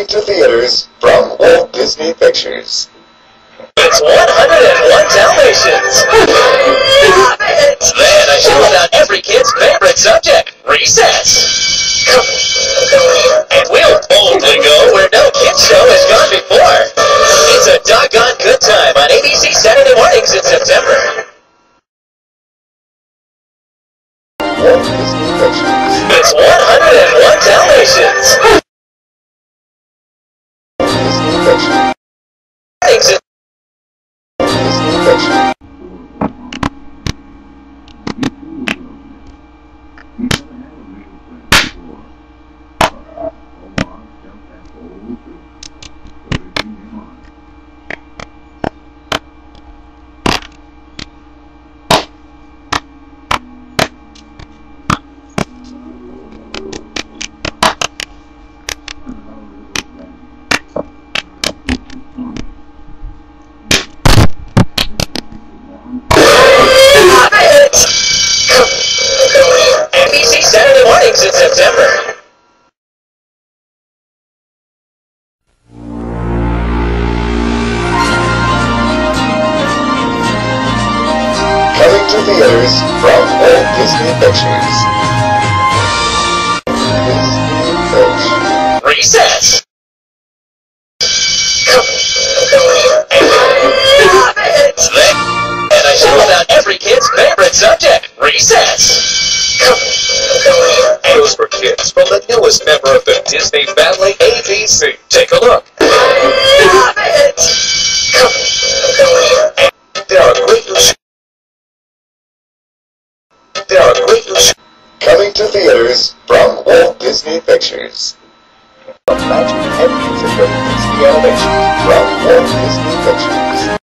to theaters from Walt Disney Pictures. It's 101 Dalmatians! Then a show about every kid's favorite subject, recess. And we'll boldly go where no kids show has gone before. It's a doggone good time on ABC Saturday mornings in September. Walt Disney Pictures. It's 101 Dalmatians! Disney Pictures. Mornings in Disney Pictures. ABC Saturday mornings in September. Coming to theaters from Walt Disney Pictures. Disney Pictures. Recess. And a show about every kid's favorite subject, recess. News for kids from the newest member of the Disney family, ABC. Take a look. There are great Coming to theaters from Walt Disney Pictures. The magic and music of Disney animation from Walt Disney Pictures.